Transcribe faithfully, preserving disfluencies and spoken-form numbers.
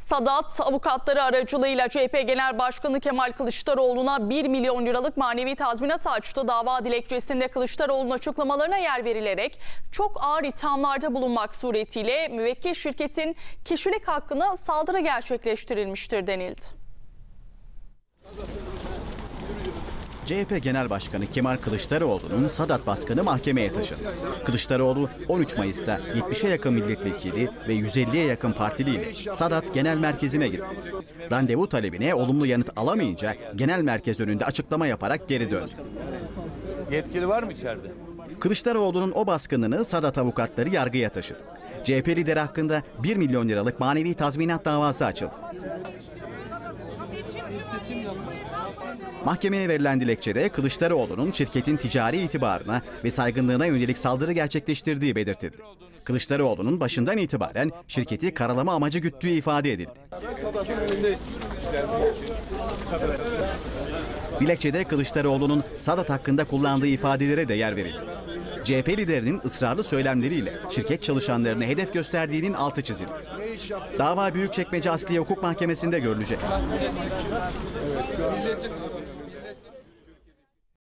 Sadat avukatları aracılığıyla C H P Genel Başkanı Kemal Kılıçdaroğlu'na bir milyon liralık manevi tazminat açtı. Dava dilekçesinde Kılıçdaroğlu'nun açıklamalarına yer verilerek çok ağır ithamlarda bulunmak suretiyle müvekkil şirketin kişilik hakkına saldırı gerçekleştirilmiştir denildi. C H P Genel Başkanı Kemal Kılıçdaroğlu'nun Sadat baskını mahkemeye taşındı. Kılıçdaroğlu on üç Mayıs'ta yetmişe yakın milletvekili ve yüz elliye yakın partiliyle Sadat Genel Merkezi'ne gitti. Randevu talebine olumlu yanıt alamayınca genel merkez önünde açıklama yaparak geri döndü. Yetkili var mı içeride? Kılıçdaroğlu'nun o baskınını Sadat avukatları yargıya taşıdı. C H P lideri hakkında bir milyon liralık manevi tazminat davası açıldı. Mahkemeye verilen dilekçede Kılıçdaroğlu'nun şirketin ticari itibarına ve saygınlığına yönelik saldırı gerçekleştirdiği belirtildi. Kılıçdaroğlu'nun başından itibaren şirketi karalama amacı güttüğü ifade edildi. Dilekçede Kılıçdaroğlu'nun Sadat hakkında kullandığı ifadelere de yer verildi. C H P liderinin ısrarlı söylemleriyle şirket çalışanlarına hedef gösterdiğinin altı çizildi. Dava Büyükçekmece Asliye Hukuk Mahkemesi'nde görülecek.